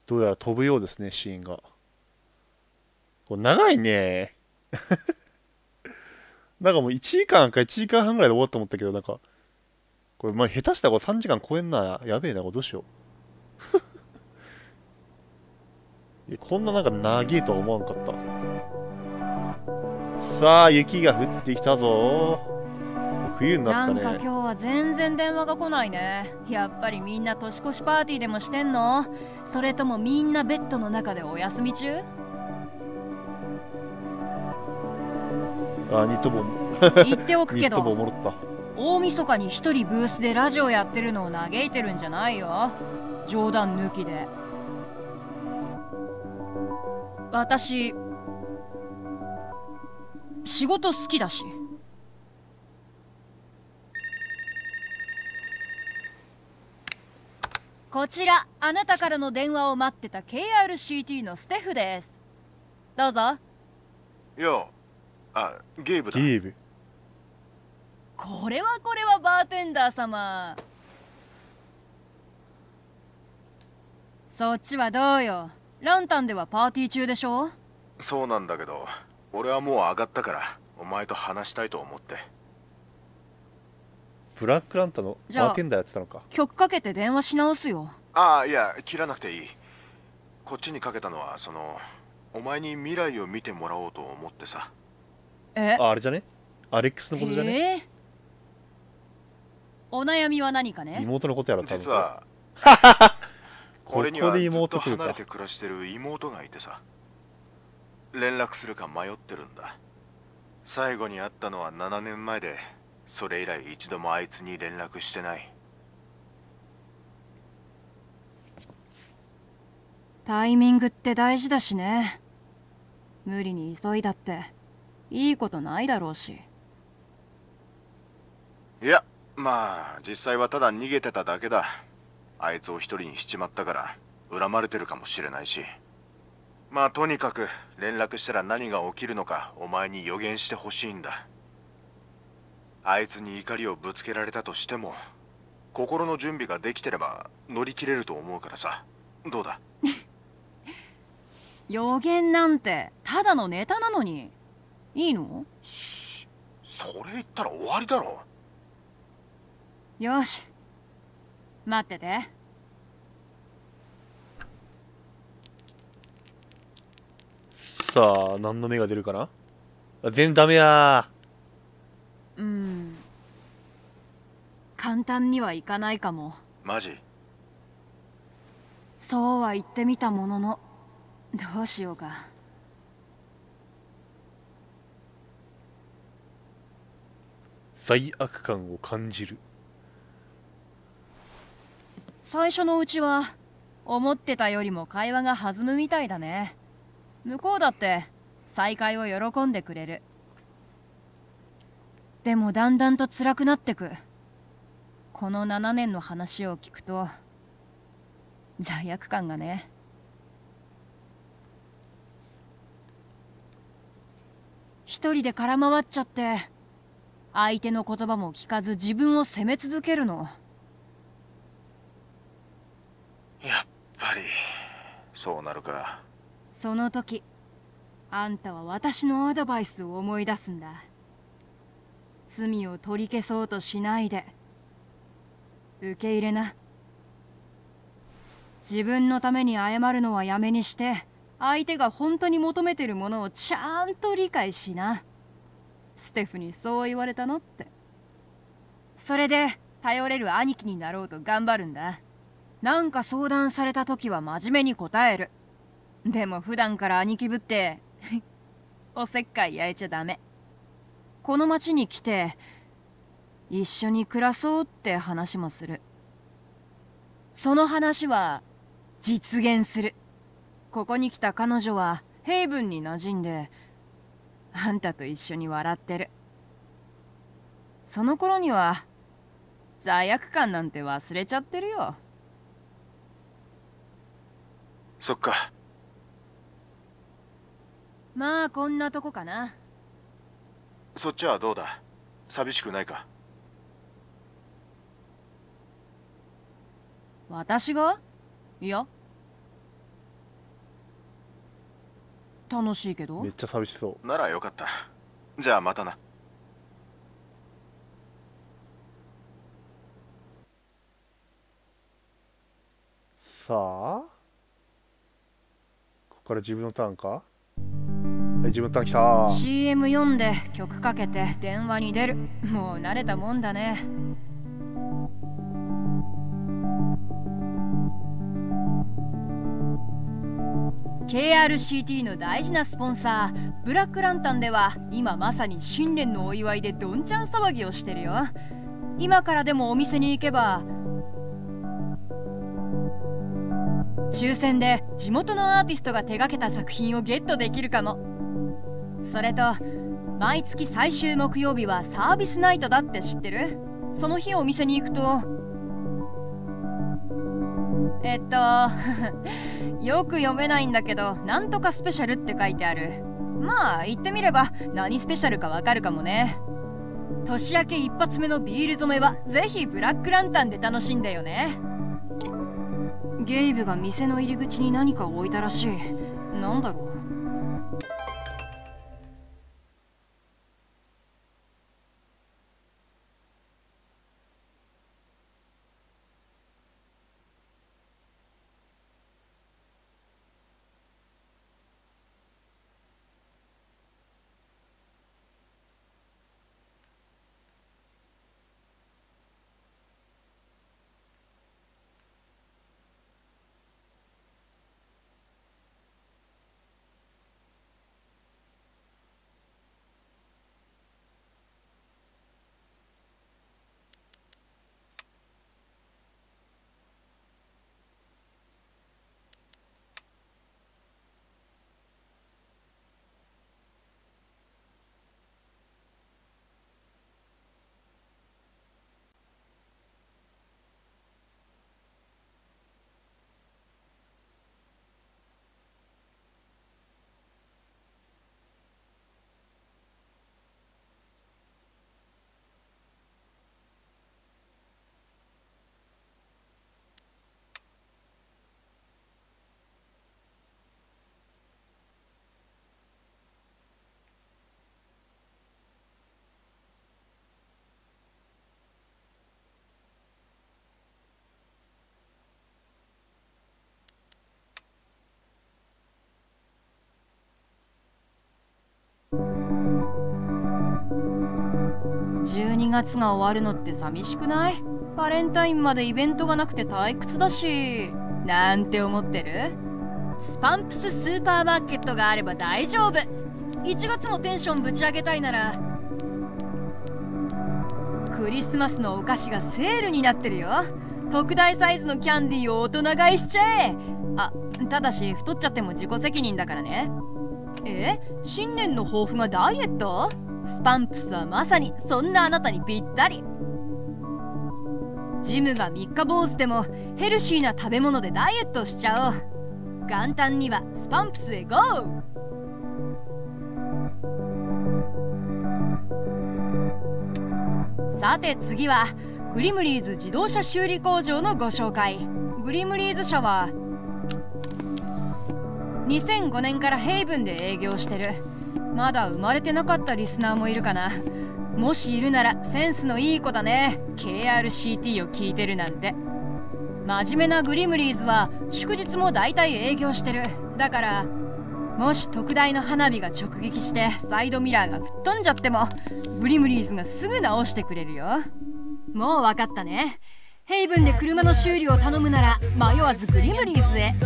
どうやら飛ぶようですね、シーンが。これ長いね。なんかもう1時間か1時間半ぐらいで終わったと思ったけど、なんか、これ、まあ、下手したらこれ3時間超えんな。やべえな、これどうしよう。いやこんななんか長えとは思わんかった。さあ、雪が降ってきたぞ。冬になったね。 なんか今日は全然電話が来ないね。やっぱりみんな年越しパーティーでもしてんの？それともみんなベッドの中でお休み中？ あ、ニット帽、 言っておくニット帽けど、 おもろった。 大晦日に一人ブースでラジオやってるのを嘆いてるんじゃないよ。冗談抜きで。私、仕事好きだし。こちら、あなたからの電話を待ってた KRCT のステフです。どうぞ。 よう、ゲーブだ。 ゲーブ。 これはバーテンダー様。そっちはどうよ。ランタンではパーティー中でしょ？ そうなんだけど、俺はもう上がったから、お前と話したいと思って。 ブラックランタのじゃあバーテンダーやってたのか。 曲かけて電話し直すよ。 いや、切らなくていい。こっちにかけたのは、お前に未来を見てもらおうと思ってさ。 え？ あ、あれじゃね？アレックスのことじゃね？ へえ。お悩みは何かね？ 妹のことやろ、多分。 実は、 こ俺にはこでずっと妹来るか。 離れて暮らしてる妹がいてさ。連絡するか迷ってるんだ。最後に会ったのは7年前で、それ以来一度もあいつに連絡してない。 タイミングって大事だしね。無理に急いだっていいことないだろうし。 いや、まあ実際はただ逃げてただけだ。あいつを一人にしちまったから恨まれてるかもしれないし。まあとにかく連絡したら何が起きるのかお前に予言してほしいんだ。あいつに怒りをぶつけられたとしても、心の準備ができてれば乗り切れると思うからさ。どうだ？ 予言なんてただのネタなのに。いいの？ し、それ言ったら終わりだろ。 よし、待ってて。 さあ、何の目が出るかな。あ、全然ダメや簡単にはいかないかも。 マジ？ そうは言ってみたものの、どうしようか。 罪悪感を感じる。 最初のうちは思ってたよりも会話が弾むみたいだね。向こうだって再会を喜んでくれる。でもだんだんと辛くなってく。この7年の話を聞くと罪悪感がね。一人で空回っちゃって相手の言葉も聞かず自分を責め続けるの。 やっぱりそうなるか。 その時あんたは私のアドバイスを思い出すんだ。罪を取り消そうとしないで受け入れな。自分のために謝るのはやめにして相手が本当に求めてるものをちゃんと理解しな。ステフにそう言われたのって。それで頼れる兄貴になろうと頑張るんだ。なんか相談された時は真面目に答える。でも普段から兄貴ぶっておせっかい焼いちゃダメ。この町に来て一緒に暮らそうって話もする。その話は実現する。ここに来た彼女はヘイブンに馴染んであんたと一緒に笑ってる。その頃には罪悪感なんて忘れちゃってるよ。 そっか。 まあこんなとこかな。 そっちはどうだ？寂しくないか？ 私が？いや、 楽しいけど。 めっちゃ寂しそう。 ならよかった。じゃあまたな。 さあここから自分のターンか。はい、自分のターン来た。 CM 読んで曲かけて電話に出る。もう慣れたもんだね。KRCT の大事なスポンサーブラックランタンでは今まさに新年のお祝いでどんちゃん騒ぎをしてるよ。今からでもお店に行けば抽選で地元のアーティストが手掛けた作品をゲットできるかも。それと毎月最終木曜日はサービスナイトだって知ってる？その日お店に行くとよく読めないんだけどなんとかスペシャルって書いてある。まあ言ってみれば何スペシャルかわかるかもね。年明け一発目のビール染めはぜひブラックランタンで楽しんでよね。ゲイブが店の入り口に何かを置いたらしい。なんだろう。12月が終わるのって寂しくない？バレンタインまでイベントがなくて退屈だしなんて思ってる？スパンプススーパーマーケットがあれば大丈夫。1月もテンションぶち上げたいならクリスマスのお菓子がセールになってるよ。特大サイズのキャンディーを大人買いしちゃえ。あ、ただし太っちゃっても自己責任だからね。新年の抱負がダイエット？スパンプスはまさにそんなあなたにぴったり。ジムが三日坊主でもヘルシーな食べ物でダイエットしちゃおう。元旦にはスパンプスへゴー。さて次はグリムリーズ自動車修理工場のご紹介。グリムリーズ社は2005年からヘイブンで営業してる。まだ生まれてなかったリスナーもいるかな。もしいるならセンスのいい子だね。 KRCT を聞いてるなんて。真面目なグリムリーズは祝日もだいたい営業してる。だからもし特大の花火が直撃してサイドミラーが吹っ飛んじゃってもグリムリーズがすぐ直してくれるよ。もうわかったね。ヘイブンで車の修理を頼むなら迷わずグリムリーズへ。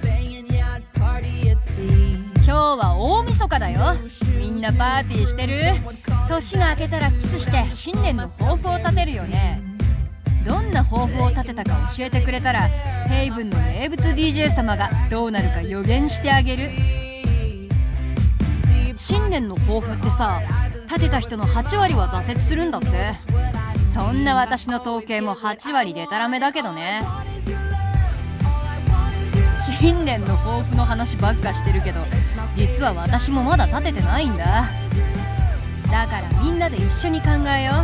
今日は大晦日だよ。みんなパーティーしてる？年が明けたらキスして新年の抱負を立てるよね。どんな抱負を立てたか教えてくれたらヘイブンの名物 DJ 様がどうなるか予言してあげる。新年の抱負ってさ、立てた人の8割は挫折するんだって。そんな私の統計も8割デタラメだけどね。新年の抱負の話ばっかしてるけど実は私もまだ立ててないんだ。だからみんなで一緒に考えよ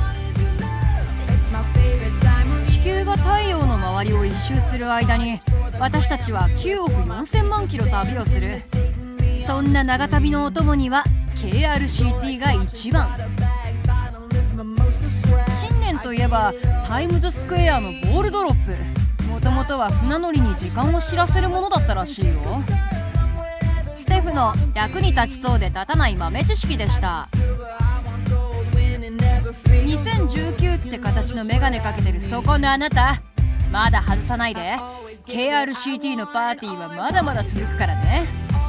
う。地球が太陽の周りを一周する間に私たちは9億4000万キロ旅をする。 そんな長旅のお供には KRCT が一番。新年といえばタイムズスクエアのボールドロップ、もともとは船乗りに時間を知らせるものだったらしいよ。ステフの役に立ちそうで立たない豆知識でした。2019って形のメガネかけてるそこのあなた、まだ外さないで。 KRCT のパーティーはまだまだ続くからね。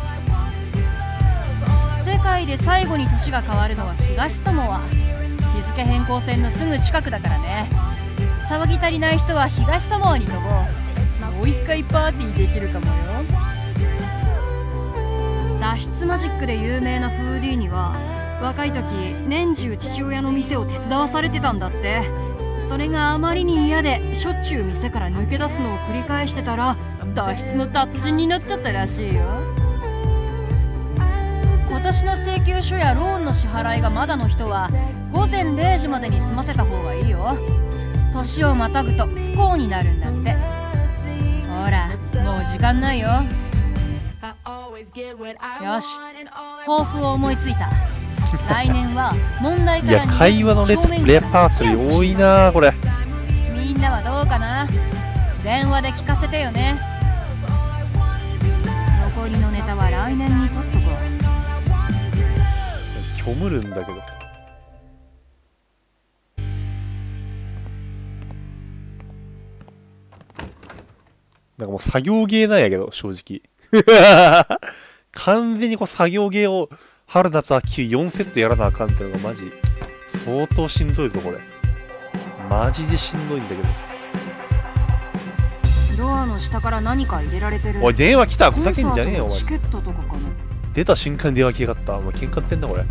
世界で最後に年が変わるのは東サモア。日付変更線のすぐ近くだからね。騒ぎ足りない人は東サモアに飛ぼう。もう一回パーティーできるかもよ。脱出マジックで有名なフーディーニは若い時年中父親の店を手伝わされてたんだって。それがあまりに嫌でしょっちゅう店から抜け出すのを繰り返してたら脱出の達人になっちゃったらしいよ。今年の請求書やローンの支払いがまだの人は午前0時までに済ませた方がいいよ。年をまたぐと不幸になるんだって。ほらもう時間ないよ。よし、抱負を思いついた。来年は問題からいや会話のレパートリー多いなこれ。 みんなはどうかな。電話で聞かせてよね。残りのネタは来年に取っとこう。 虚無るんだけど。なんかもう作業ゲーなんやけど正直完全にこう作業ゲーを春夏秋4セットやらなあかんってのがマジ相当しんどいぞこれ。マジでしんどいんだけど。 ドアの下から何か入れられてる。 おい電話来た、ふざけんじゃねえよお前。 チケットとかかな。 出た瞬間に電話来やがった。お前喧嘩ってんだこれ。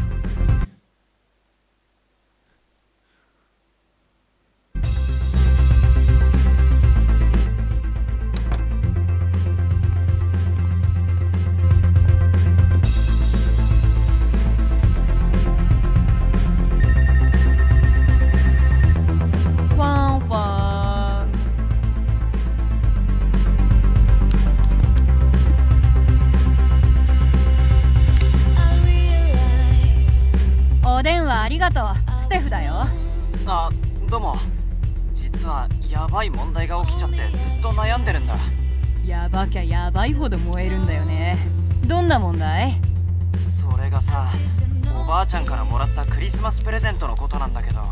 ありがとう、ステフだよ。 あ、どうも。実はやばい問題が起きちゃってずっと悩んでるんだ。 やばきゃやばいほど燃えるんだよね。どんな問題？ それがさ、おばあちゃんからもらったクリスマスプレゼントのことなんだけど。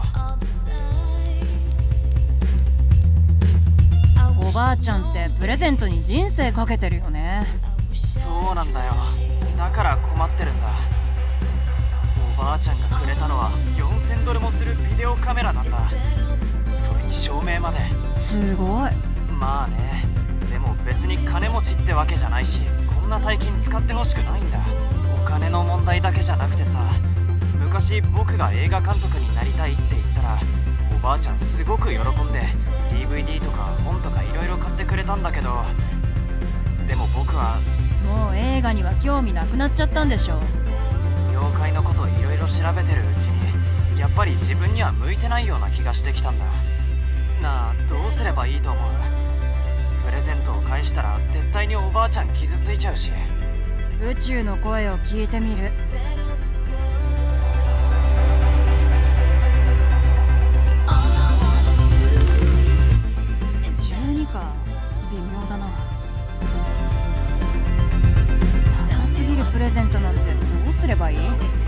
おばあちゃんってプレゼントに人生かけてるよね。 そうなんだよ。だから困ってるんだ。おばあちゃんがくれたのは4000ドルもするビデオカメラなんだ。それに照明まで。 すごい。 まあね。でも別に金持ちってわけじゃないし、こんな大金使ってほしくないんだ。お金の問題だけじゃなくてさ、昔僕が映画監督になりたいって言ったらおばあちゃんすごく喜んで DVD とか本とかいろいろ買ってくれたんだけど、でも僕はもう映画には興味なくなっちゃったんでしょ。 業界のこといろいろ調べてるうちにやっぱり自分には向いてないような気がしてきたんだ。なあ、どうすればいいと思う？プレゼントを返したら絶対におばあちゃん傷ついちゃうし。 宇宙の声を聞いてみる。12か、微妙だな。高すぎるプレゼントなんてどうすればいい？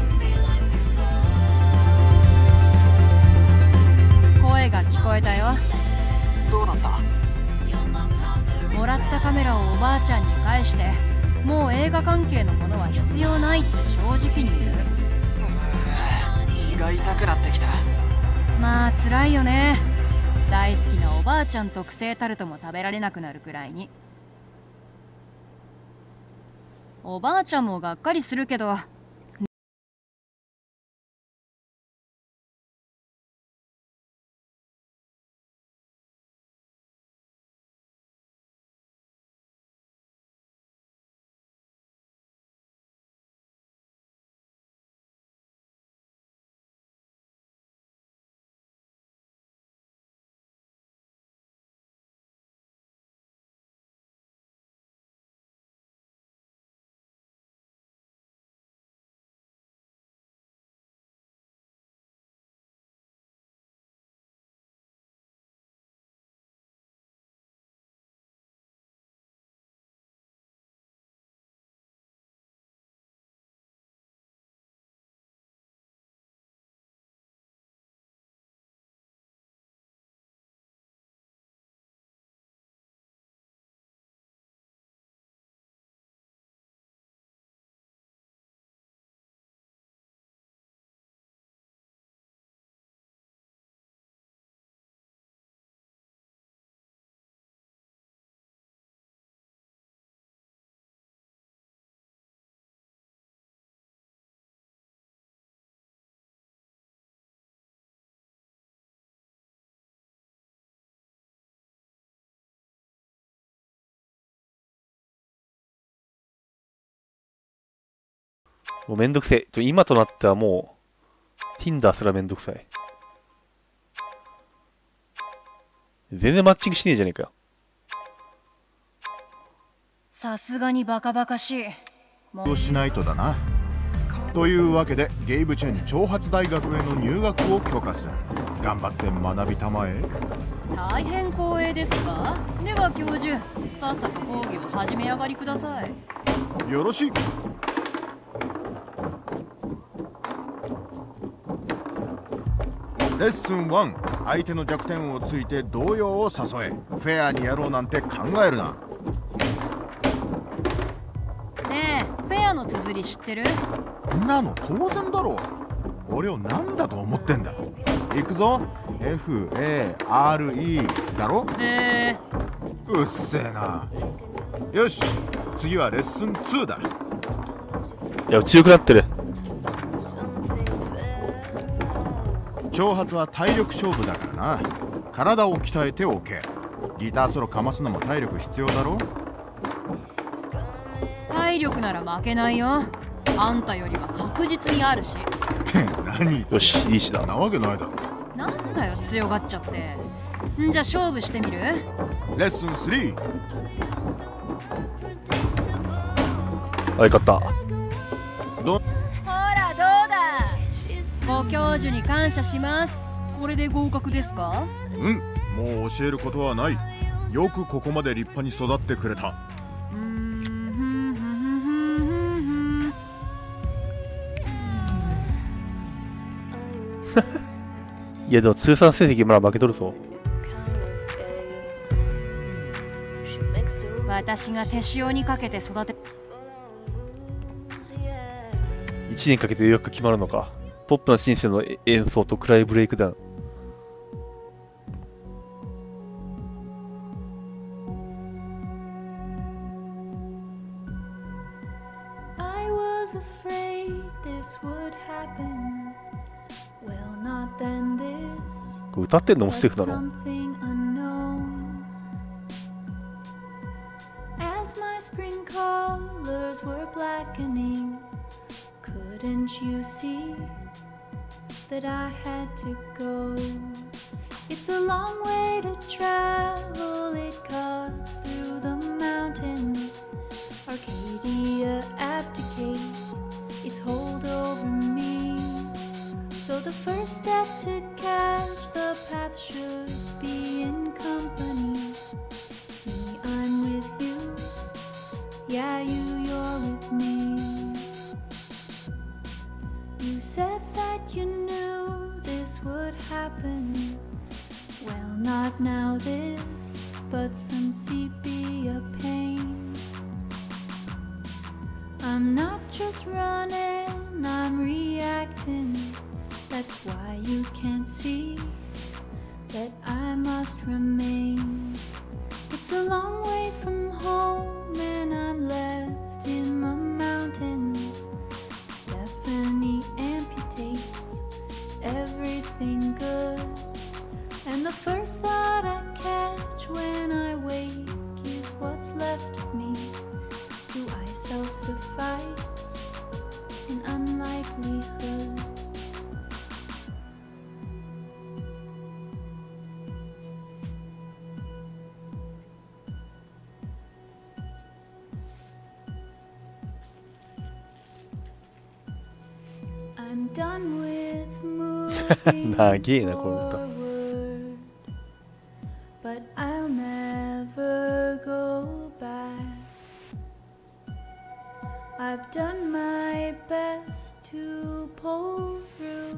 声が聞こえたよ。 どうだった？ もらったカメラをおばあちゃんに返して、もう映画関係のものは必要ないって正直に言う。 胃が痛くなってきた。 まあ辛いよね。大好きなおばあちゃん特製タルトも食べられなくなるくらいに。おばあちゃんもがっかりするけどもうめんどくせえ。今となってはもう Tinder すらめんどくさい。全然マッチングしねえじゃねえかよ。 さすがにバカバカしい。 もうしないとだな。というわけでゲイブチェン挑発大学への入学を許可する。頑張って学びたまえ。 大変光栄ですが、では教授、さっさと講義を始め上がりください。 よろしい。レッスン1、相手の弱点をついて動揺を誘え。フェアにやろうなんて考えるな。 ねえ、フェアの綴り知ってる？ んなの当然だろう。俺を何だと思ってんだ。行くぞ。 FARE だろ。うっせえな。よし、次はレッスン2だ。 いや、強くなってる。 挑発は体力勝負だからな。体を鍛えておけ。ギターソロかますのも体力必要だろ。 体力なら負けないよ。あんたよりは確実にあるし。 って何言って。 よし、いいしだ。 なわけないだろ。 なんだよ、強がっちゃって。じゃあ勝負してみる？ レッスン3。 はい、勝った。 ほらどうだ。ご教授に感謝します。これで合格ですか？ もう教えることはない。よくここまで立派に育ってくれた。 いやでも通算成績まだ負けとるぞ。 私が手塩にかけて育て。 1年かけてようやく決まるのか。ポップなシンセの演奏と暗いブレイクダウン。これ歌ってんのもステフなの ？Couldn't you see that I had to go? It's a long way to travel, it cuts through the mountains. Arcadia abdicates its hold over me. So the first step to catch the path should be in company. Me, I'm with you. Yeah, you're with me.You said that you knew this would happen. Well, not now this, but some sepia pain. I'm not just running, I'm reacting. That's why you can't see that I must remain. It's a long way from home and I'm left in the mountains.Stephanie amputates everything good. And the first thought I catch when I wake is what's left of me. Do I self-suffice in unlikelihood? I'm done with moving forward, but I'll never go back. I've done my best to pull through,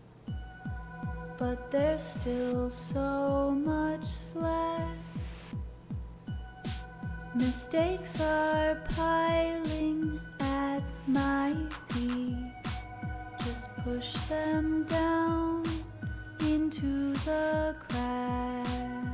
but there's still so much slack. Mistakes are piling at my feet.Just push them down into the cracks.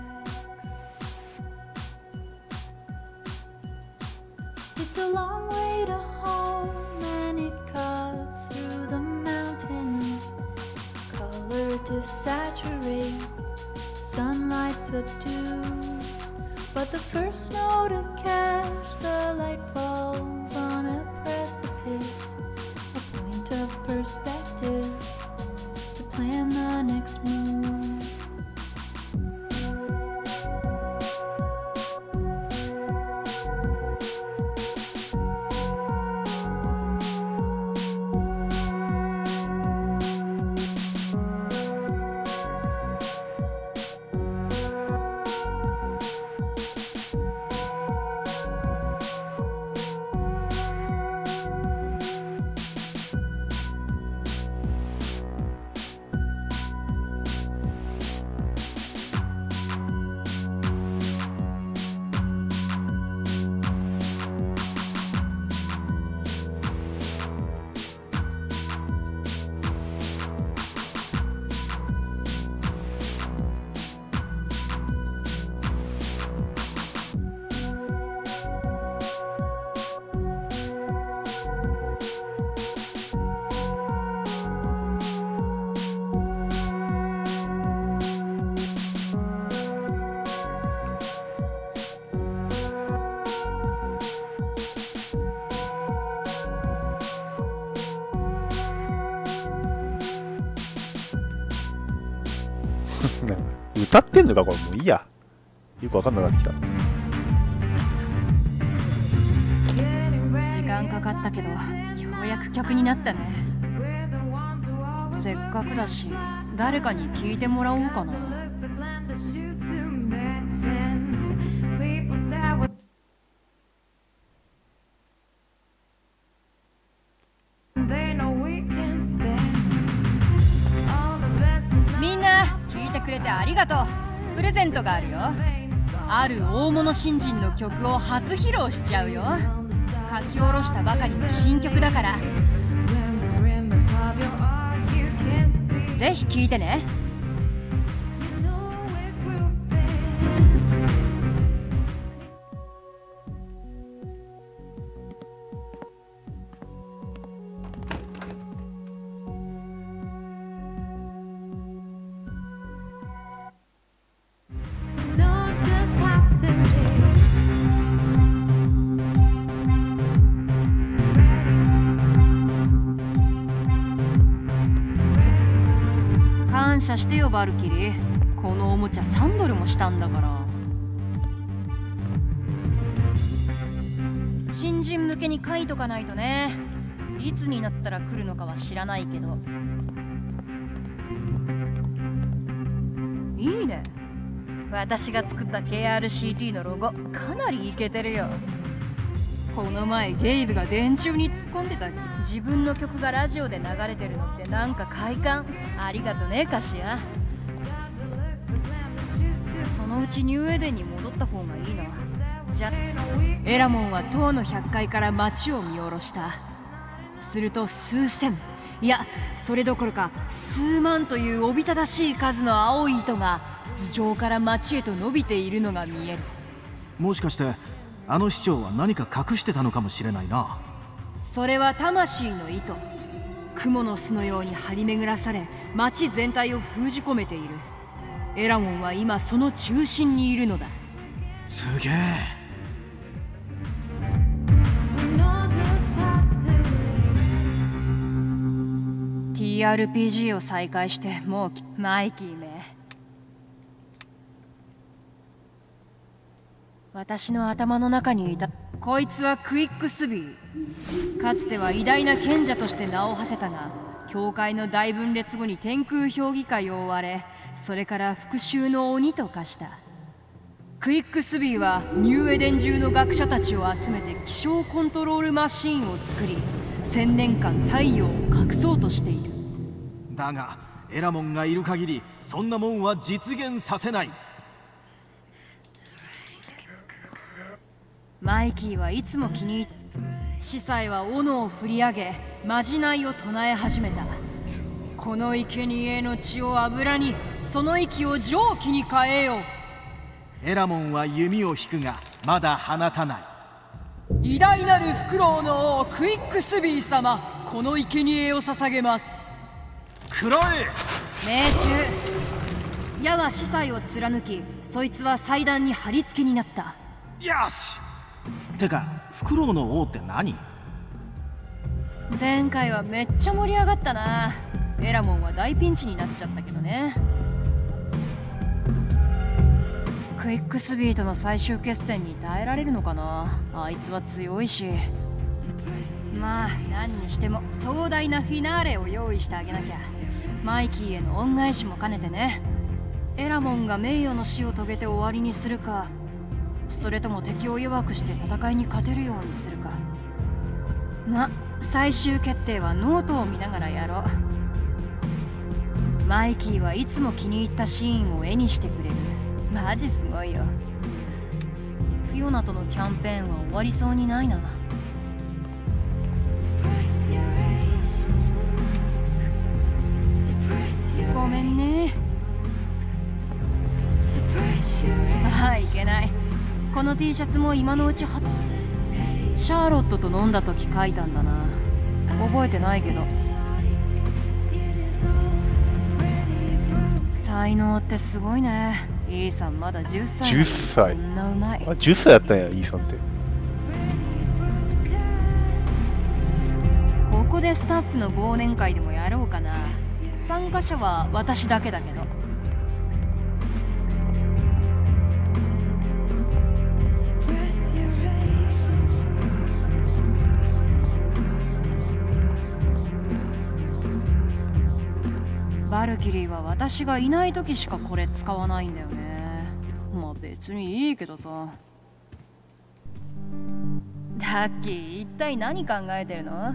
It's a long way to home and it cuts through the mountains. Color desaturates, sunlight subdues. But the first snow to catch the light falls on a precipice.A ない。歌ってんのかこれ。もういいや。よくわかんなくなってきた。 時間かかったけどようやく曲になったね。せっかくだし誰かに聞いてもらおうかな。みんな聞いてくれてありがとう。プレゼントがあるよ。ある大物新人の曲を初披露しちゃうよ。書き下ろしたばかりの新曲だからぜひ聴いてね。感謝してよバルキリー。このおもちゃ3ドルもしたんだから。新人向けに書いとかないとね。いつになったら来るのかは知らないけど。いいね。私が作った KRCT のロゴかなりイケてるよ。この前ゲイブが電柱に突っ込んでた。自分の曲がラジオで流れてるのってなんか快感。ありがとねカシア。そのうちニューエデンに戻った方がいいな。じゃエラモンは塔の100階から街を見下ろした。すると数千、いやそれどころか数万というおびただしい数の青い糸が頭上から街へと伸びているのが見える。 もしかしてあの市長は何か隠してたのかもしれないな。 それは魂の糸。蜘蛛の巣のように張り巡らされ街全体を封じ込めている。エラモンは今その中心にいるのだ。 すげえ。 TRPG を再開してもうマイキーめ。私の頭の中にいたこいつはクイックスビー。かつては偉大な賢者として名を馳せたが、教会の大分裂後に天空評議会を追われ、それから復讐の鬼と化した。クイックスビーはニューエデン中の学者たちを集めて気象コントロールマシーンを作り、1000年間太陽を隠そうとしている。 だがエラモンがいる限りそんなもんは実現させない。 マイキーはいつも気に入って司祭は斧を振り上げまじないを唱え始めた。この生贄の血を油に、その息を蒸気に変えよう。 エラモンは弓を引くがまだ放たない。 偉大なるフクロウの王クイックスビー様、この生贄を捧げます。 食らえ。 命中。矢は司祭を貫き、そいつは祭壇に貼り付けになった。 よし。てかフクロウの王って何？ 前回はめっちゃ盛り上がったな。エラモンは大ピンチになっちゃったけどね。クイックスビーとの最終決戦に耐えられるのかな。あいつは強いし。まあ何にしても壮大なフィナーレを用意してあげなきゃ。マイキーへの恩返しも兼ねてね。エラモンが名誉の死を遂げて終わりにするか、それとも敵を弱くして戦いに勝てるようにするか。ま、最終決定はノートを見ながらやろう。マイキーはいつも気に入ったシーンを絵にしてくれる。マジすごいよ。フィオナとのキャンペーンは終わりそうにないな。ごめんね。ああ、いけない。この T シャツも今のうちシャーロットと飲んだ時書いたんだな。覚えてないけど。才能ってすごいね。イーさんまだ10歳。 10歳。 こんなうまい。 あ、10歳やったんや、イーさんって。 ここでスタッフの忘年会でもやろうかな。参加者は私だけだけど。 ルキリーは私がいない時しかこれ使わないんだよね。まあ別にいいけどさ。ダッキー、一体何考えてるの？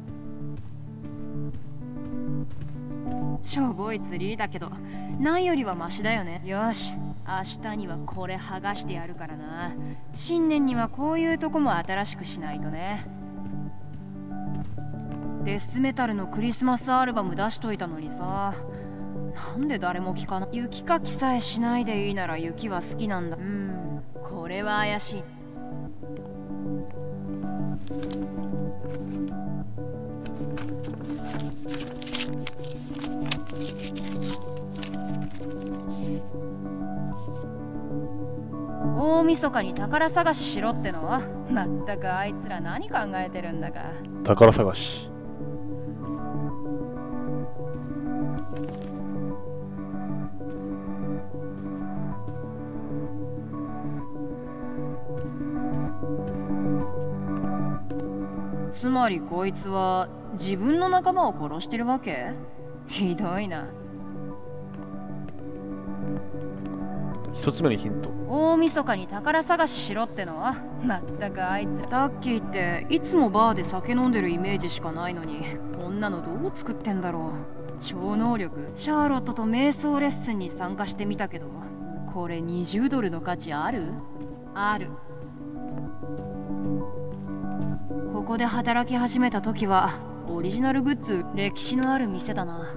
しょぼいツリーだけどないよりはマシだよね。よし、明日にはこれ剥がしてやるからな。新年にはこういうとこも新しくしないとね。デスメタルのクリスマスアルバム出しといたのにさ、なんで誰も聞かない。雪かきさえしないでいいなら雪は好きなんだ。これは怪しい。大晦日に宝探ししろっての？まったくあいつら何考えてるんだか。 宝探し。 つまりこいつは自分の仲間を殺してるわけ？ひどいな。 一つ目のヒント。 大晦日に宝探ししろってのは？まったくあいつら。タッキーっていつもバーで酒飲んでるイメージしかないのに、こんなのどう作ってんだろう。超能力。シャーロットと瞑想レッスンに参加してみたけど、これ20ドルの価値ある？ある。ここで働き始めた時はオリジナルグッズ歴史のある店だな。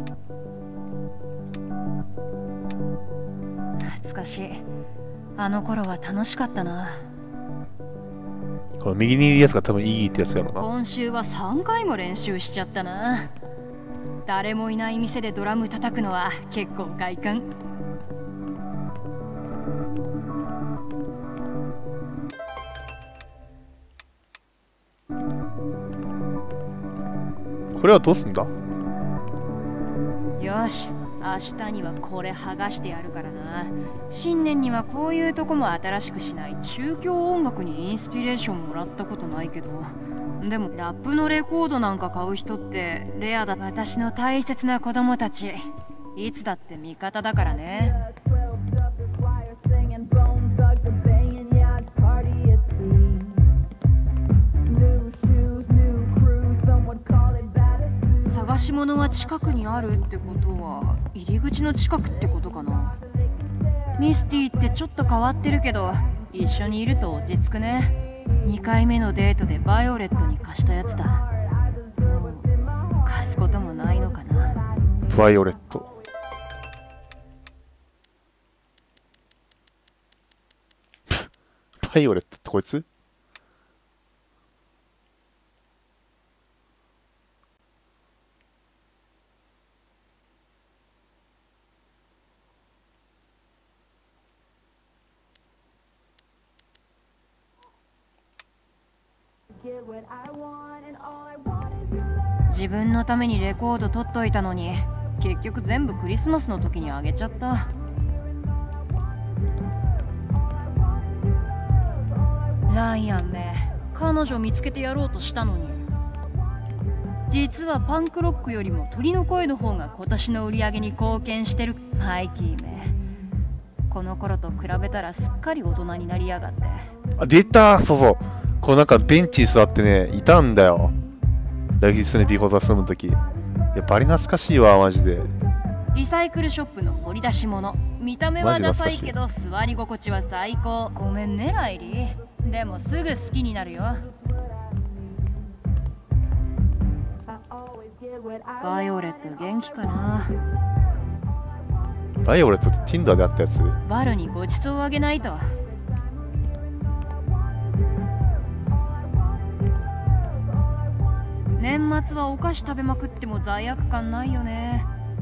懐かしい。あの頃は楽しかったな。 この右にいるやつが多分いいってやつやろな。 今週は3回も練習しちゃったな。誰もいない店でドラム叩くのは結構快感。 これはどうすんだ？ よし、明日にはこれ剥がしてやるからな。新年にはこういうとこも新しくしない。宗教音楽にインスピレーションもらったことないけど、でもラップのレコードなんか買う人ってレアだ。私の大切な子供たち、いつだって味方だからね。探し物は近くにあるってことは入り口の近くってことかな。ミスティってちょっと変わってるけど一緒にいると落ち着くね。2回目のデートでバイオレットに貸したやつだ。もう貸すこともないのかな。 バイオレット。バイオレットってこいつ？ 自分のためにレコード取っといたのに結局全部クリスマスの時にあげちゃった。ライアンめ、彼女見つけてやろうとしたのに。実はパンクロックよりも鳥の声の方が今年の売り上げに貢献してる。マイキーめ、この頃と比べたらすっかり大人になりやがって。 あ、出た。そうそう、こうなんかベンチに座ってね、いたんだよ。ラギスネビーホザスの時。いや、バリ懐かしいわ、マジで。 リサイクルショップの掘り出し物。見た目はダサいけど座り心地は最高。ごめんねライリー、でもすぐ好きになるよ。バイオレット元気かな。 バイオレットって Tinder であったやつ？ バルにごちそうあげないと。年末はお菓子食べまくっても罪悪感ないよね。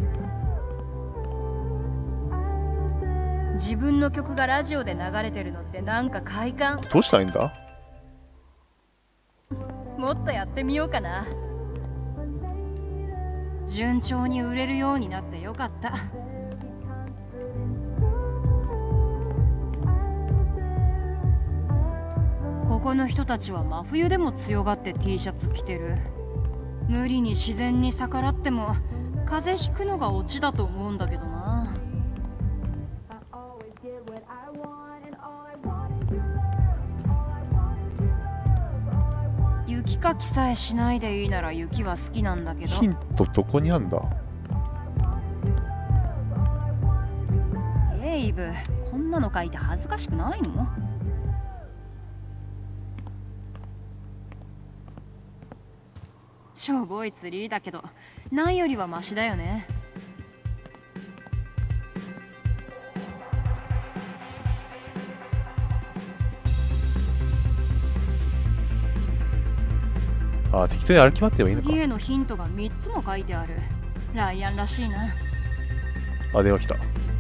自分の曲がラジオで流れてるのってなんか快感。 どうしたらいいんだ？ もっとやってみようかな。順調に売れるようになってよかった。ここの人たちは真冬でも強がって T シャツ着てる。無理に自然に逆らっても風邪ひくのがオチだと思うんだけどな。雪かきさえしないでいいなら雪は好きなんだけど。 ヒントどこにあんだ？ ゲイブ、こんなの書いて恥ずかしくないの？しょぼいツリーだけどないよりはマシだよね。 あ、適当に歩き回ってればいいのか。 次へのヒントが3つも書いてある。ライアンらしいな。 あ、電話来た。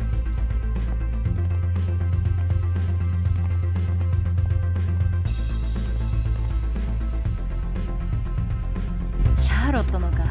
シャーロットのか。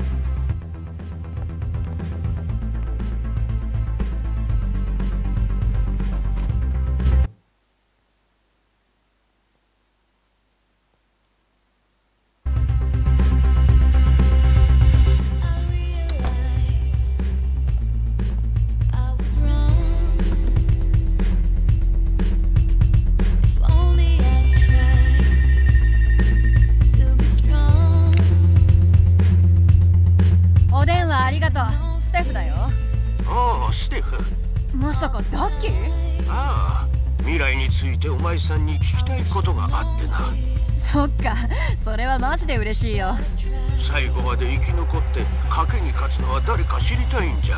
お電話ありがとう。ステフだよ。 おお、ステフ。 まさかダッキー？ ああ、未来についてお前さんに聞きたいことがあってな。 そっか、それはマジで嬉しいよ。 最後まで生き残って賭けに勝つのは誰か知りたいんじゃ。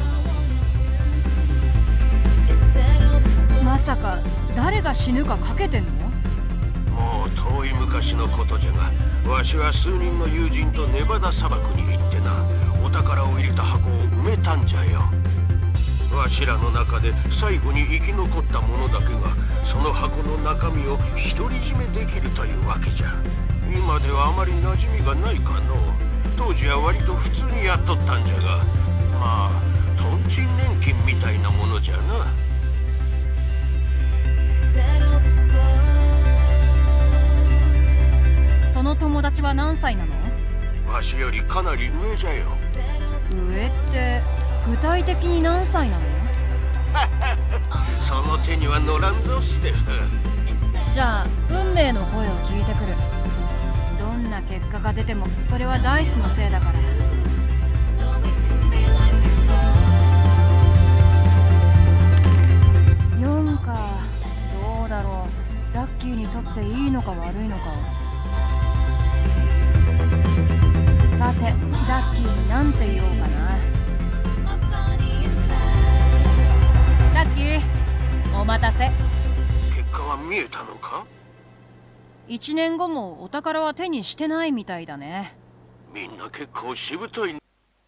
まさか誰が死ぬかかけてんの？ もう遠い昔のことじゃが、わしは数人の友人とネバダ砂漠に行ってな、お宝を入れた箱を埋めたんじゃよ。わしらの中で最後に生き残った者だけがその箱の中身を独り占めできるというわけじゃ。今ではあまり馴染みがないかの。当時は割と普通にやっとったんじゃが、まあトンチン年金みたいなものじゃな。 その友達は何歳なの？ わしよりかなり上じゃよ。 上って具体的に何歳なの？ その手には乗らんぞ、ステフ。 じゃあ運命の声を聞いてくる。どんな結果が出てもそれはダイスのせいだから。4か。どうだろう。ダッキーにとっていいのか悪いのか。さてダッキーに何て言おうかな。ラッキー、お待たせ。 結果は見えたのか ？1年後もお宝は手にしてないみたいだね。 みんな結構しぶとい。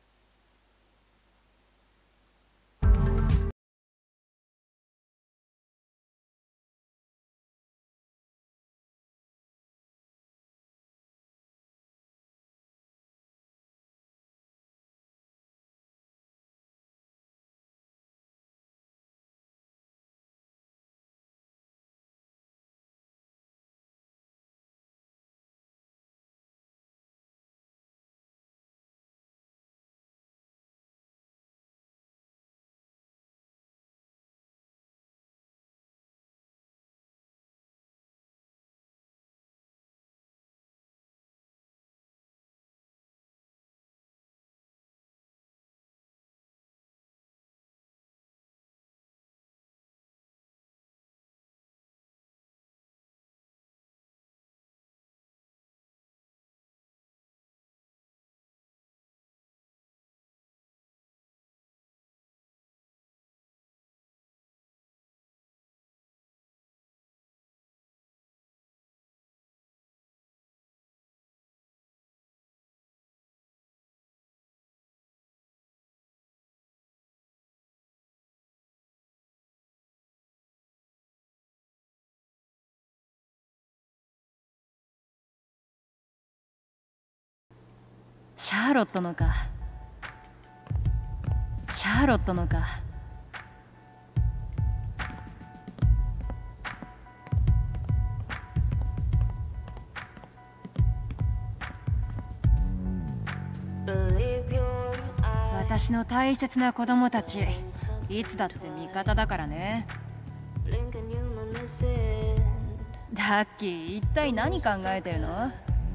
シャーロットのか。シャーロットのか。 Believe your eyes. 私の大切な子供たち、いつだって味方だからね。ダッキー、一体何考えてるの？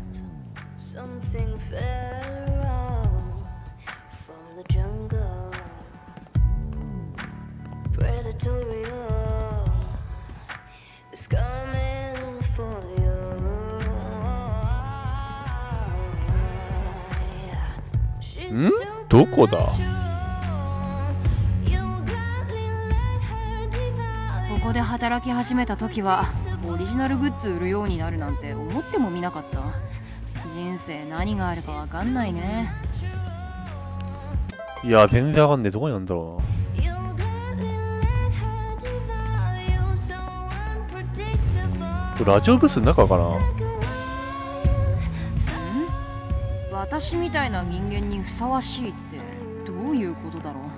ん？どこだ？ ここで働き始めた時はオリジナルグッズ売るようになるなんて思ってもみなかった。人生何があるかわかんないね。 いや、全然わかんねえ。どこにあるんだろうな。これラジオブースの中かな？ 私みたいな人間にふさわしいってどういうことだろう。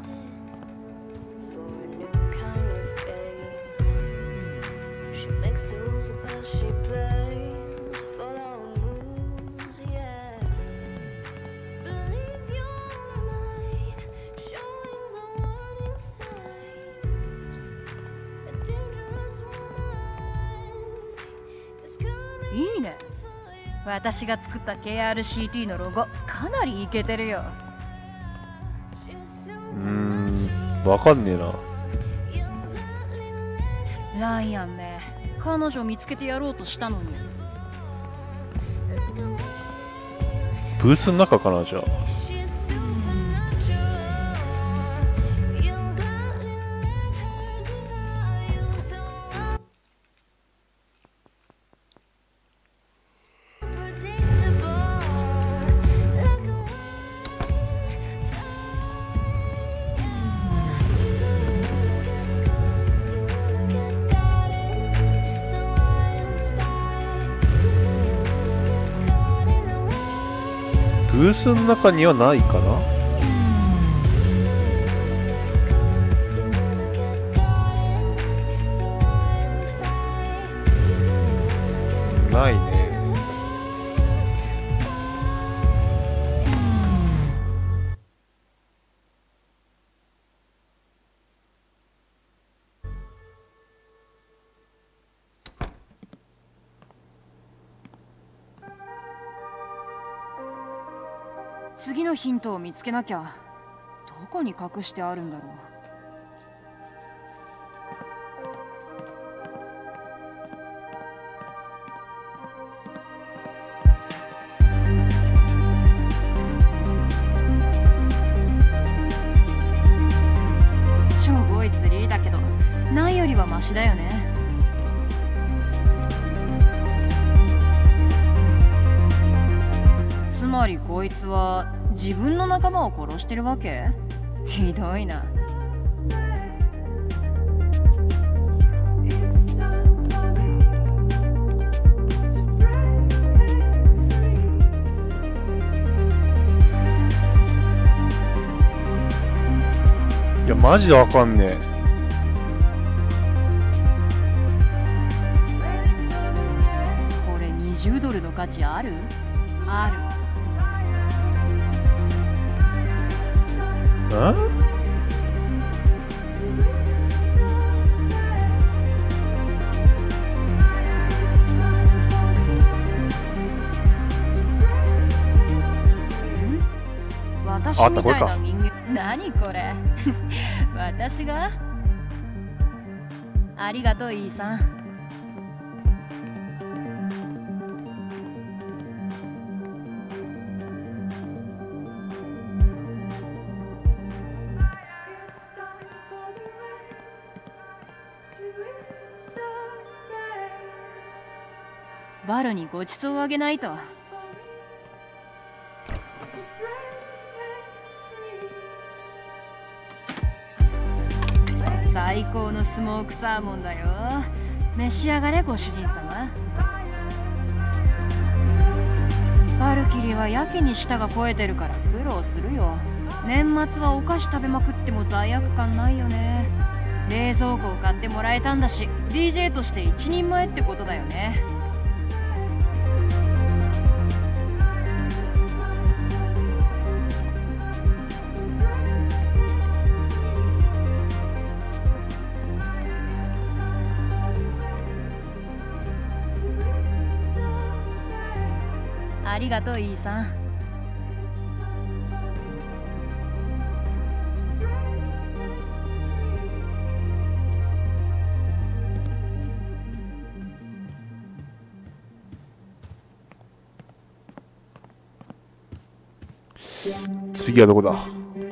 いいね。私が作った KRCT のロゴ、かなりイケてるよ。 わかんねえな。 ライアンめ、彼女見つけてやろうとしたのに。 ブースの中かな、じゃあ。ブースの中にはないかな。ないね。 次のヒントを見つけなきゃ。どこに隠してあるんだろう。超ボイツリーだけど、ないよりはマシだよね。つまりこいつは自分の仲間を殺してるわけ？ひどいな。 いや、マジでわかんねえ。 これ20ドルの価値ある？ある。私みたいな人間。何これ？私が？ありがとう、イーさん。バルにごちそうをあげないと。最高のスモークサーモンだよ。召し上がれ、ご主人様。バルキリーはやけに舌が肥えてるから苦労するよ。年末はお菓子食べまくっても罪悪感ないよね。冷蔵庫を買ってもらえたんだし、 DJ として一人前ってことだよね。 ありがとうイーさん。 次はどこだ？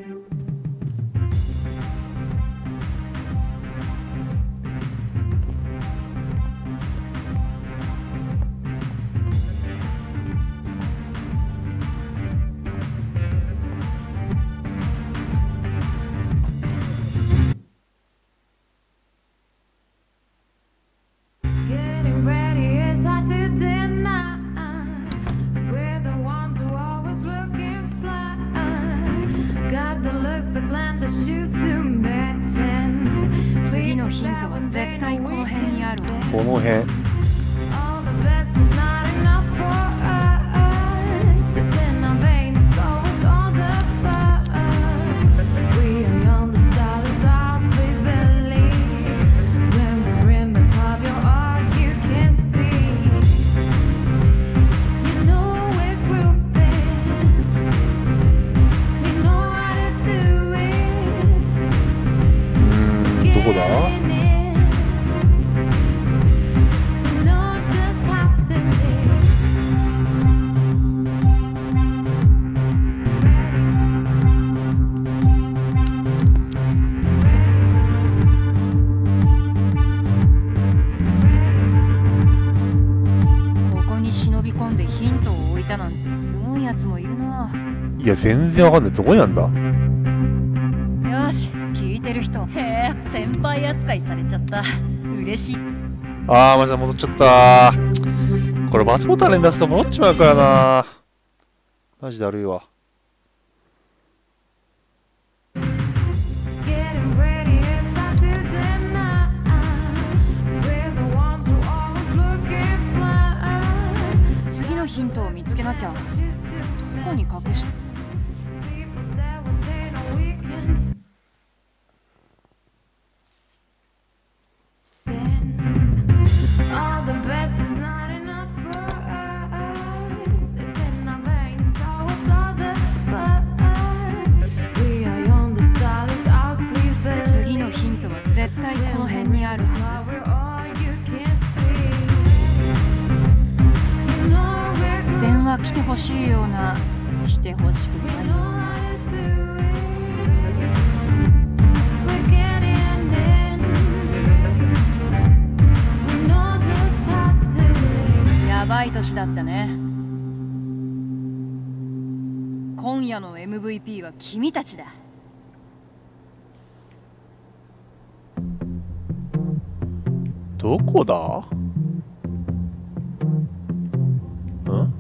次のヒントは絶対この辺にあるわ。 この辺。どこだ？ ここに忍び込んでヒントを置いたなんてすごいやつもいるな。 いや、全然わかんない。どこにあんだ？ よし、聞いてる人。へえ、先輩扱いされちゃった。嬉しい。 あー、また戻っちゃったー。これバスボタン連出すと戻っちまうからな。マジだるいわ。 次のヒントを見つけなきゃ。どこに隠し次のヒントは絶対この辺にあるはず。電話来てほしいような、来てほしくないような。やばい年だったね。今夜の MVP は君たちだ。 どこだ？ん？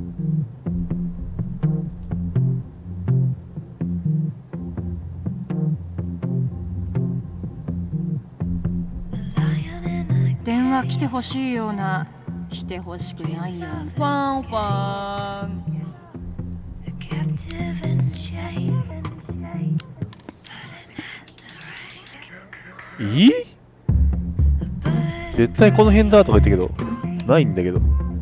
電話来てほしいような、来てほしくないような。ファンファン。 いい？絶対この辺だとか言ったけど、ないんだけど。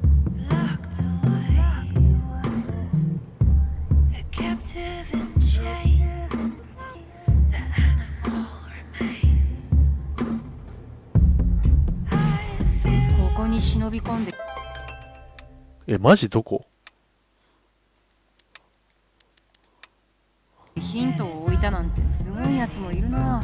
ここに忍び込んで。 え、マジどこ？ ヒントを置いたなんてすごいやつもいるな。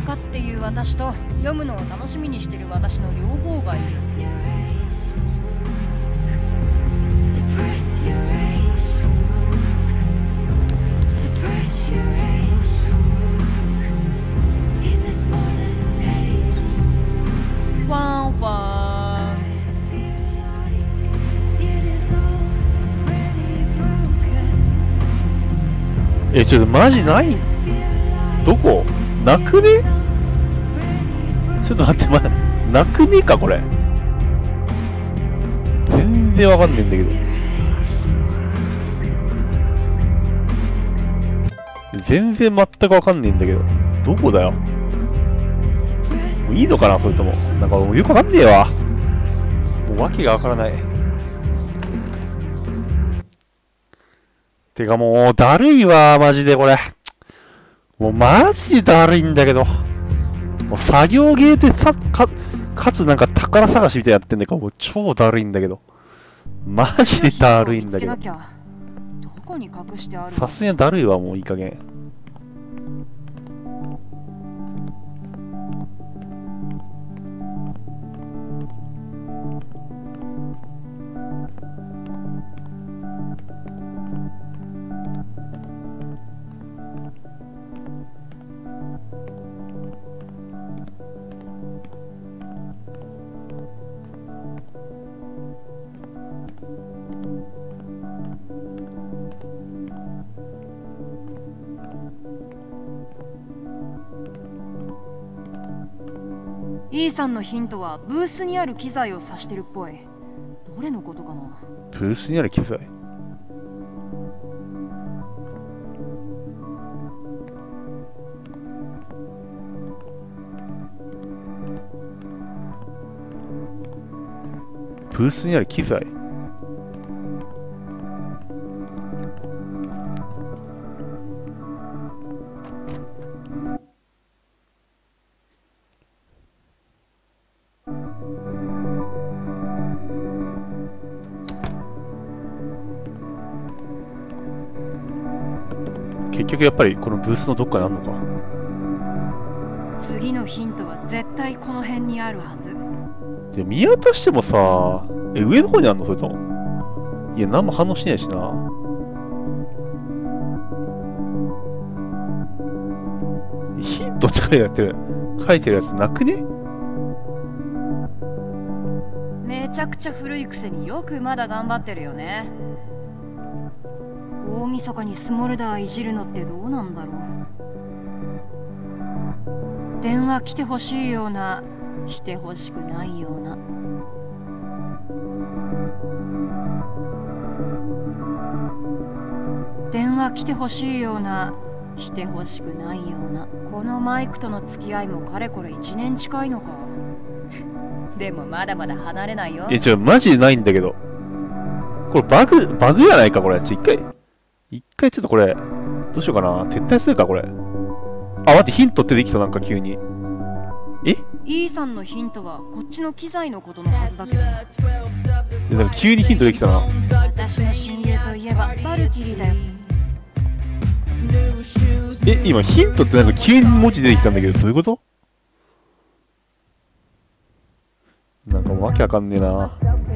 かっていう私と読むのを楽しみにしてる私の両方がいる。ファンファン。 ちょっとマジない。どこなくね？ちょっと待って、なくねえかこれ。全然わかんねえんだけど。全然全くわかんねえんだけど。どこだよ。もういいのかな、それとも。なんかもうよくわかんねえわ。もう訳がわからない。てかもう、だるいわ、マジでこれ。もうマジでだるいんだけど。もう作業ゲーでかつなんか宝探しみたいなやってんだからもう超だるいんだけど。マジでだるいんだけど。さすがにだるいわ、もういい加減。 E さんのヒントはブースにある機材を指してるっぽい。どれのことかな。 ブースにある機材。ブースにある機材。結局やっぱりこのブースのどっかにあるのか。 次のヒントは絶対この辺にあるはず。 で見渡してもさ、上の方にあるのそれとも。いや、何も反応しないしな。ヒントって書いてるやつなくね？ めちゃくちゃ古いくせによくまだ頑張ってるよね。大晦日にスモルダーいじるのってどうなんだろう。電話来てほしいような、来てほしくないような。電話来てほしいような、来てほしくないような。このマイクとの付き合いもかれこれ1年近いのか。でもまだまだ離れないよ。 マジでないんだけど。これバグじゃないかこれ。一回ちょっとこれ、どうしようかな。撤退するかこれ。あ、待って、ヒントってできた、なんか急に。 E さんのヒントはこっちの機材のことのはずだけど。 なんか急にヒントできたな。 私の親友といえばバルキリーだよ。 今ヒントってなんか急に文字出てきたんだけど、どういうこと？なんかわけわかんねえな。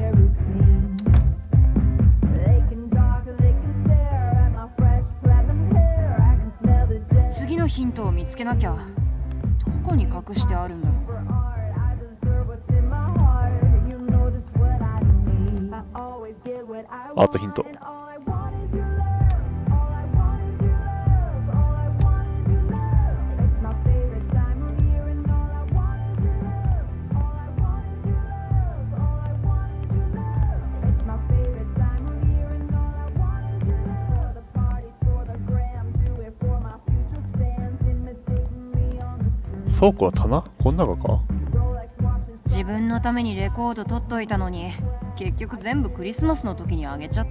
次のヒントを見つけなきゃ。どこに隠してあるんだろう。 あとヒント。倉庫の棚？こん中か？ 自分のためにレコード取っといたのに、結局全部クリスマスの時にあげちゃった。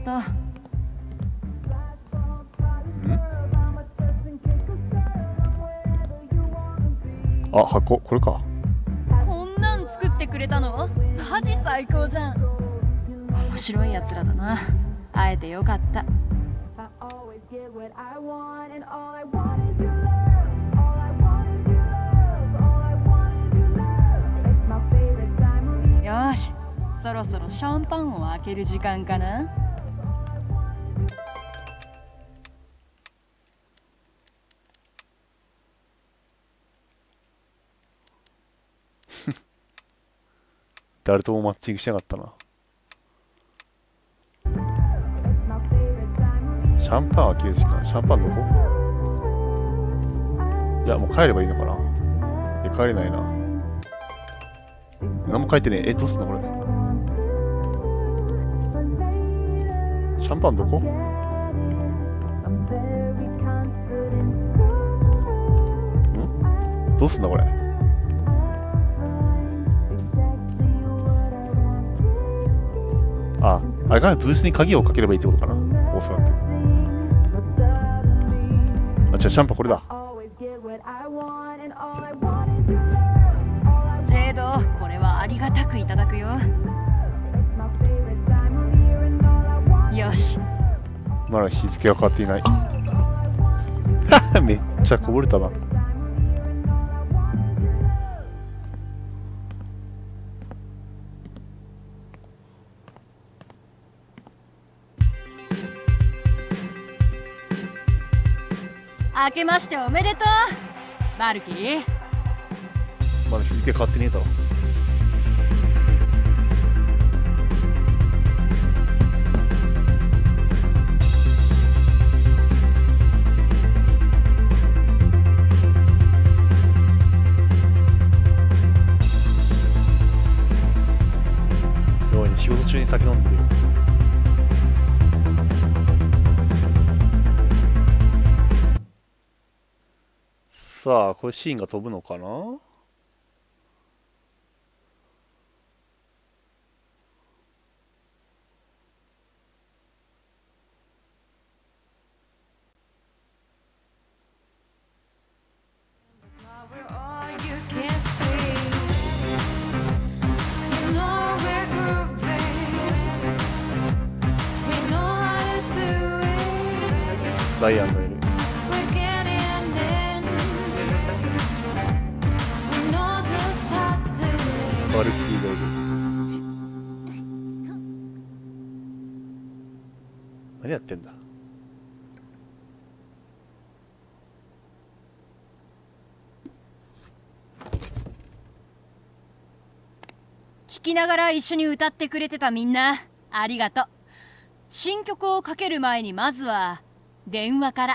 あ、箱、これか。 こんなん作ってくれたの？マジ最高じゃん。面白いやつらだな。会えてよかった。 よし、そろそろシャンパンを開ける時間かな。 誰ともマッチングしなかったな。シャンパン開ける時間。シャンパンどこ？いや、もう帰ればいいのかな。いや、帰れないな。何も書いてねえ。どうすんのこれ。シャンパンどこ？ん？どうすんだこれ。あ、あれかな、ブースに鍵をかければいいってことかな、おそらく。あ、違う、シャンパンこれだ。 ジェイド、これはありがたくいただくよ。よし。 まだ日付は変わっていない。めっちゃこぼれたな。 明けましておめでとう、バルキリー。 まだ日付変わってねえだろ。すごいね、仕事中に酒飲んでるよ。さあ、これシーンが飛ぶのかな。ダイアンがいる。バルキリーがいる。何やってんだ。 聞きながら一緒に歌ってくれてたみんな、ありがとう。新曲をかける前にまずは電話から。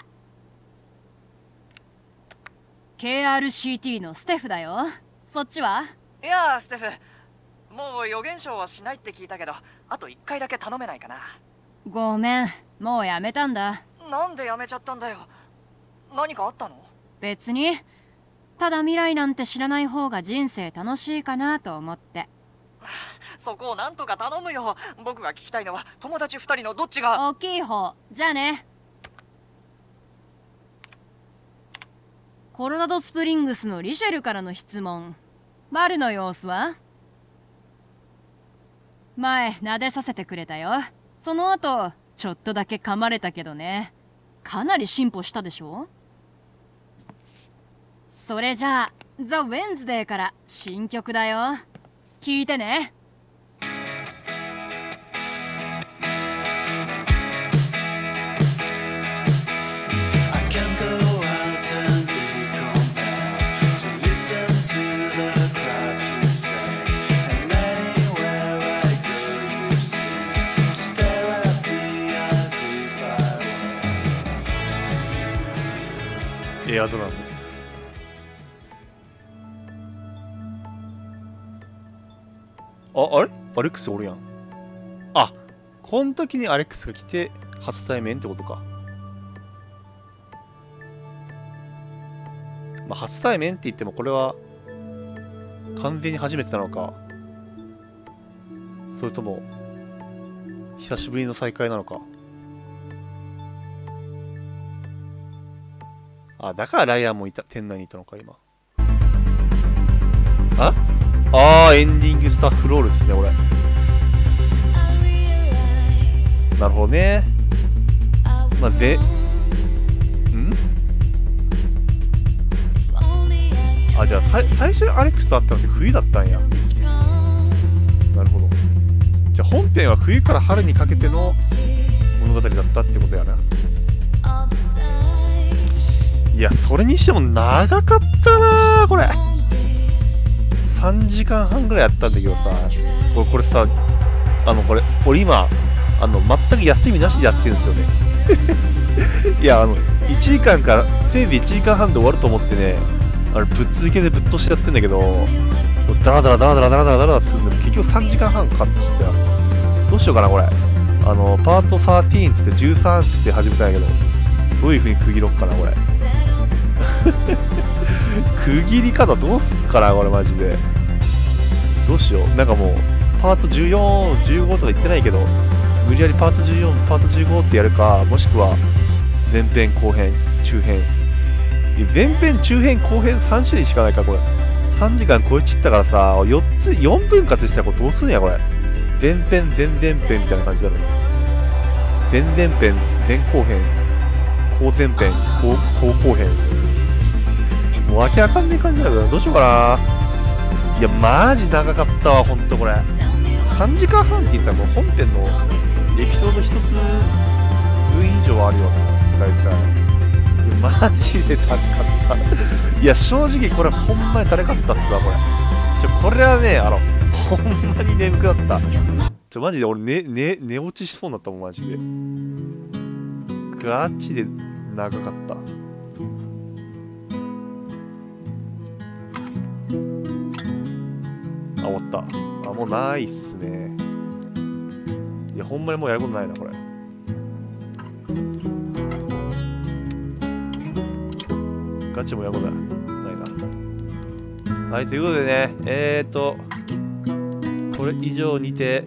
KRCT のステフだよ。そっちは？ いやー、ステフ、もう予言賞はしないって聞いたけど、あと1回だけ頼めないかな。 ごめん、もうやめたんだ。 なんでやめちゃったんだよ。何かあったの？ 別に、ただ未来なんて知らない方が人生楽しいかなと思って。 そこをなんとか頼むよ。僕が聞きたいのは友達2人のどっちが。 大きい方じゃあね。コロラドスプリングスのリシェルからの質問。バルの様子は？前撫でさせてくれたよ。その後ちょっとだけ噛まれたけどね。かなり進歩したでしょ。それじゃあザ・ウェンズデーから新曲だよ。聞いてね。 エアドラム。あれアレックスおるやん。あ、この時にアレックスが来て初対面ってことか。まあ初対面って言ってもこれは完全に初めてなのか、それとも久しぶりの再会なのか。あ、だからライアンもいた、店内にいたのか、今。エンディングスタッフロールですね、俺。なるほどね。まあ、最初にアレックスと会ったのって冬だったんや。なるほど。 本編は冬から春にかけての物語だったってことやな。いや、それにしても長かったなーこれ。3時間半ぐらいやったんだけどさ、これさ、これ俺今全く休みなしでやってるんですよね。いや、1時間かせいぜい1時間半で終わると思ってね、ぶっ続けでぶっ通しやってんだけど、ダラダラ進んでも結局3時間半かかってきてた。どうしようかなこれ。パート13つって13つって始めたんやけど、どういう風に区切ろっかなこれ。区切り方どうすっかなこれマジで。どうしよう。なんかもうパート14、15とか言ってないけど、無理やりパート14、パート15ってやるか、もしくは前編後編中編。前編中編後編3種類しかないかこれ。3時間超えちったからさ、4分割したらこれどうすんやこれ。前編前々編みたいな感じだろ。前々編前後編後前編後後編。もうわけわかんねえ感じだけどどうしようかな。いやマジ長かったわほんとこれ。3時間半って言ったらもう本編のエピソード1つ分以上あるよな大体。マジでだるかった。いや正直これほんまにだるかったっすわこれ。これはねほんまに眠くなった。マジで俺寝落ちしそうになったもんマジで。ガチで長かった。終わった。もうないっすね。いやほんまにもうやることないなこれ。ガチもやることないな。はい、ということでね、これ以上にて、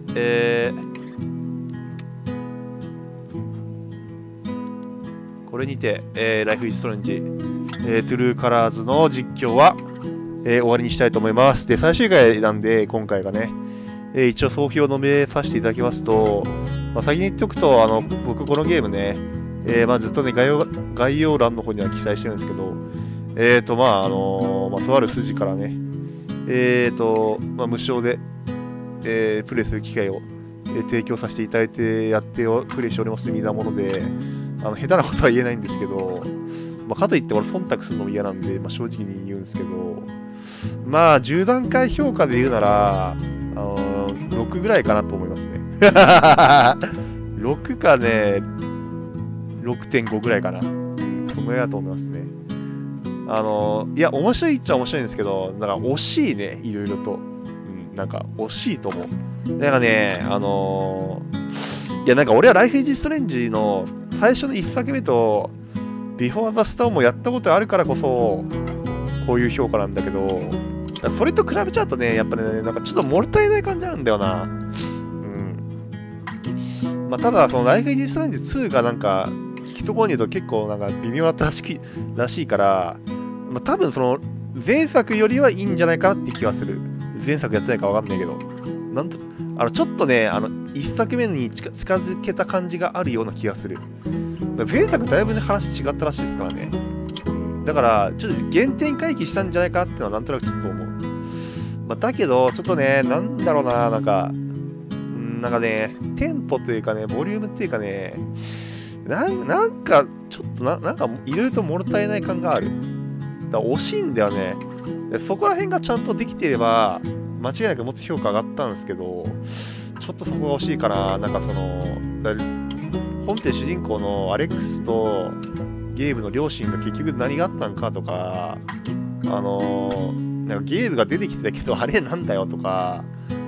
これにて、ライフイズストレンジ、トゥルーカラーズの実況は、終わりにしたいと思います。で、最終回なんで、今回がね、一応総評を述べさせていただきますと、先に言っておくと、僕このゲームね、ずっとね、概要欄の方には記載してるんですけど、とある筋からね、無償で、プレイする機会を、提供させていただいてやってプレイしております身なもので、下手なことは言えないんですけど、かといって俺忖度するのも嫌なんで、正直に言うんですけど、10段階評価で言うなら、6ぐらいかなと思いますね。6かね、6.5 ぐらいかな。そのぐらいだと思いますね。いや、面白いっちゃ面白いんですけど、だから惜しいね、いろいろと。なんか惜しいと思う。なんかね、いや、なんか俺はライフイズストレンジの最初の1作目と、ビフォーザスターもやったことあるからこそ、こういう評価なんだけど、それと比べちゃうとね、やっぱね、なんかちょっと物足りない感じあるんだよな。ただ、そのライフイズストレンジ2がなんか、聞くところに言うと結構なんか微妙だったらしいから、多分その前作よりはいいんじゃないかなって気はする。前作やってないかわかんないけど。ちょっとね、1作目に近づけた感じがあるような気がする。前作だいぶね、話違ったらしいですからね。だから、ちょっと原点回帰したんじゃないかっていうのはなんとなくちょっと思う。だけど、ちょっとね、なんだろうな、なんかね、テンポというかね、ボリュームっていうかね、なんか、ちょっとなんか、いろいろと物足りない感がある。だから惜しいんだよね。そこら辺がちゃんとできていれば、間違いなくもっと評価上がったんですけど、ちょっとそこが惜しいかな。なんかその、本編主人公のアレックスとゲームの両親が結局何があったんかとか、なんかゲームが出てきてたけど、あれなんだよとか、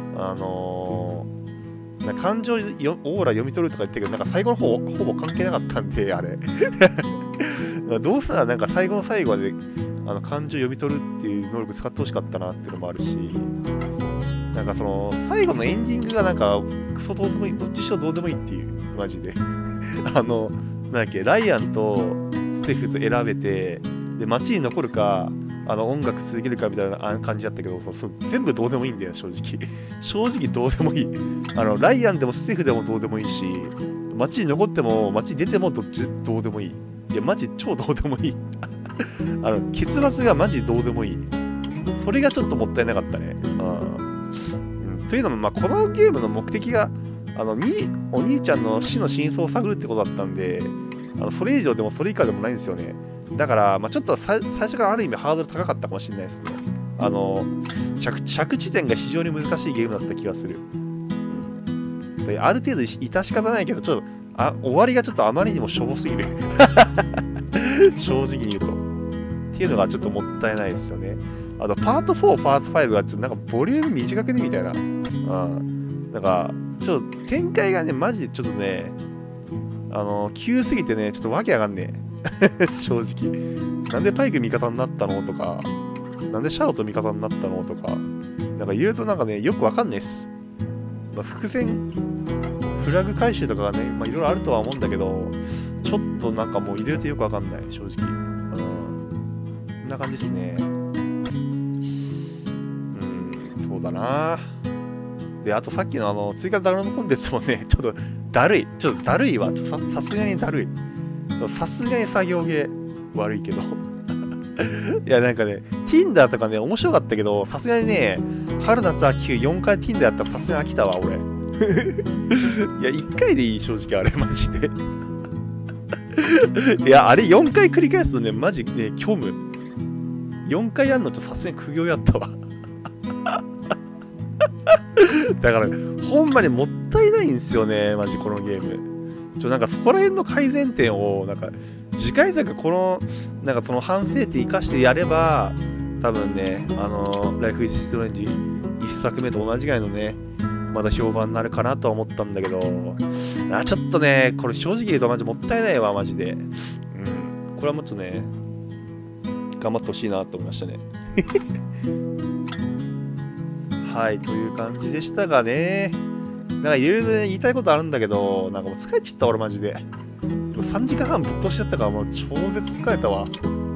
感情オーラ読み取るとか言ってるけど、なんか最後の方ほぼ関係なかったんで、あれ。どうせならなんか最後の最後で感情読み取るっていう能力使ってほしかったなっていうのもあるし、なんかその最後のエンディングがなんかクソどうでもいい、どっちしろどうでもいいっていう、マジで。なんだっけ、ライアンとステフと選べて、で、街に残るか、音楽続けるかみたいな感じだったけど、全部どうでもいいんだよ、正直。正直どうでもいい。ライアンでもステフでもどうでもいいし、街に残っても、街に出てもどうでもいい。いや、マジ超どうでもいい。結末がマジどうでもいい。それがちょっともったいなかったね。というのも、このゲームの目的が、 お兄ちゃんの死の真相を探るってことだったんで、それ以上でもそれ以下でもないんですよね。だから、まあ、ちょっと最初からある意味ハードル高かったかもしれないですね。着地点が非常に難しいゲームだった気がする。である程度致し方ないけど、ちょっと終わりがちょっとあまりにもしょぼすぎる。正直に言うと。っていうのがちょっともったいないですよね。あと、パート4、パート5がちょっとなんかボリューム短くねみたいな。なんか、ちょっと展開がね、マジでちょっとね、急すぎてね、ちょっとわけわかんねえ。正直。なんでパイク味方になったのとか、なんでシャロット味方になったのとか、なんか言うとなんかね、よくわかんないっす。まあ、伏線、フラグ回収とかがね、まあいろいろあるとは思うんだけど、ちょっとなんかもう入れるとよくわかんない、正直。こんな感じですね。そうだな。で、あとさっきの追加ダウンロードコンテンツもね、ちょっとだるいわ。さすがにだるい。さすがに作業ゲー悪いけど。いや、なんかね、Tinder とかね、面白かったけど、さすがにね、春夏秋冬4回 Tinder やったらさすがに飽きたわ、俺。いや、1回でいい、正直あれ、マジで。いや、あれ4回繰り返すのね、マジね、虚無。4回やんのとさすがに苦行やったわ。だから、ほんまにもったいないんですよね、マジこのゲーム。なんかそこら辺の改善点を、なんか、次回作なんかその反省点生かしてやれば、多分ね、ライフイズストレンジ1作目と同じぐらいのね、まだ評判になるかなとは思ったんだけど、ちょっとね、これ正直言うとマジもったいないわ、マジで。これはもっとね、頑張ってほしいなと思いましたね。はい、という感じでしたがね。なんかいろいろね、言いたいことあるんだけど、なんかもう疲れちゃった、俺マジで。3時間半ぶっ通しちゃったから、もう超絶疲れたわ。こ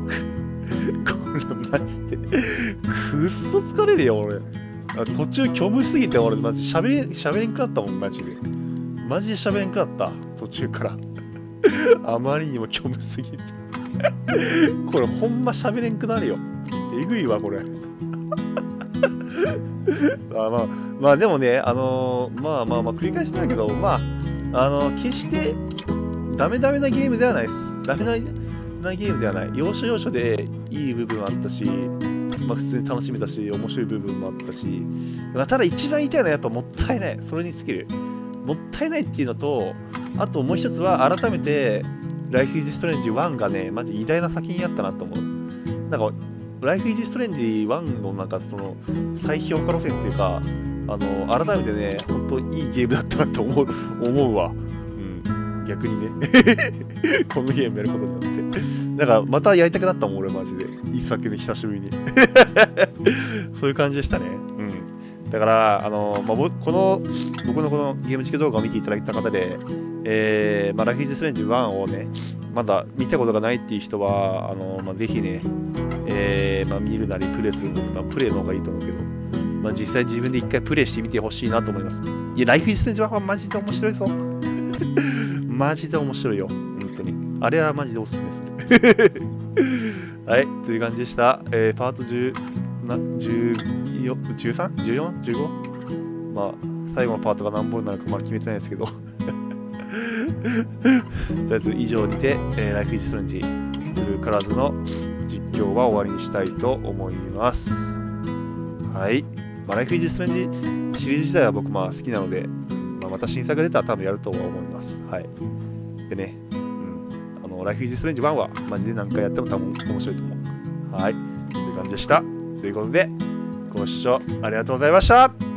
れマジで。くっそ疲れるよ、俺。途中虚無すぎて、俺マジ喋れんくなったもん、マジで。マジで喋れんくなった、途中から。あまりにも虚無すぎて。これほんま喋れんくなるよ。えぐいわ、これ。まあでもね、繰り返しだけど、決してダメなゲームではないです。ダメなゲームではない。要所要所でいい部分あったし、普通に楽しめたし、面白い部分もあったし、ただ一番言いたいのはやっぱもったいない。それに尽きる。もったいないっていうのと、あともう一つは改めて、ライフイズストレンジ1がね、マジ偉大な作品やったなと思う。なんか、ライフイズストレンジ1のなんかその再評価路線っていうか、改めてね、本当いいゲームだったなって思うわ。逆にね。このゲームやることによって。なんか、またやりたくなったもん、俺マジで。一作目久しぶりに。そういう感じでしたね。だから、僕のこのゲーム実況動画を見ていただいた方で、ライフイズストレンジ1をね、まだ見たことがないっていう人は、ぜひね、見るなりプレイするのり、プレイの方がいいと思うけど、実際自分で一回プレイしてみてほしいなと思います。いや、ライフイズストレンジ1はマジで面白いぞ。マジで面白いよ。本当に。あれはマジでおすすめする。はい、という感じでした。パート13、14、15？最後のパートが何本になるかまだ決めてないですけど。とりあえず以上にて、ライフイズストレンジブルーカラーズの実況は終わりにしたいと思います。はい。ライフイズストレンジシリーズ自体は僕好きなので、また新作が出たら多分やるとは思います。はい。でね、ライフイズストレンジ1はマジで何回やっても多分面白いと思う。はい。という感じでした。ということで、ご視聴ありがとうございました。